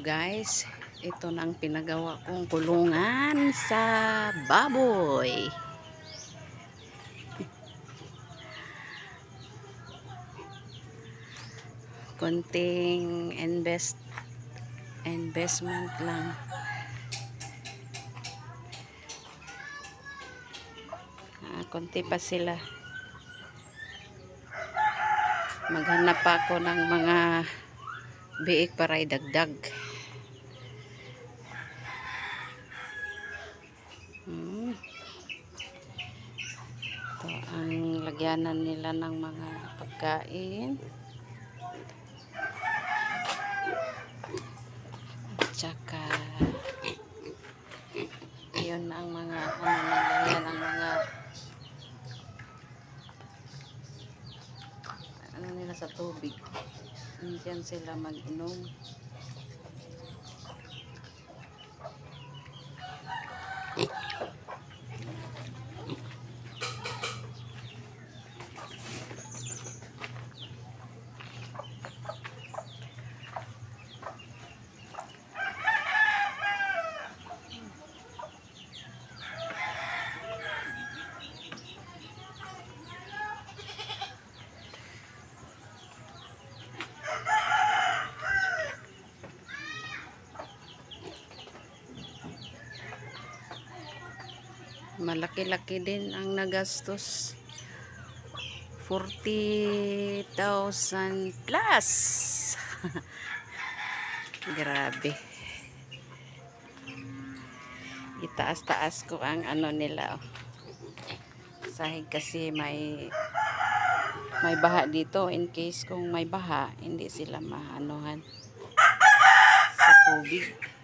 Guys, ito na ang pinagawa kong kulungan sa baboy. Konting investment lang. Konti pa sila. Maghanap pa ako ng mga biik para idagdag. Ito ang lagyanan nila ng mga pagkain. Tsaka yun ang mga yan ang mga nila sa tubig. Diyan sila mag-inom. Malaki-laki din ang nagastos. 40,000 plus. Grabe. Itaas-taas ko ang ano nila. Sahig kasi may baha dito. In case kung may baha, hindi sila maanuhan sa tubig.